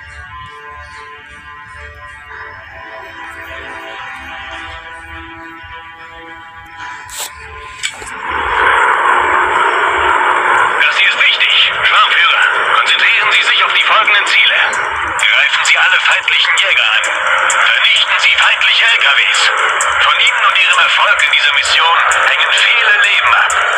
Das hier ist wichtig. Schwarmführer, konzentrieren Sie sich auf die folgenden Ziele. Greifen Sie alle feindlichen Jäger an. Vernichten Sie feindliche LKWs. Von Ihnen und Ihrem Erfolg in dieser Mission hängen viele Leben ab.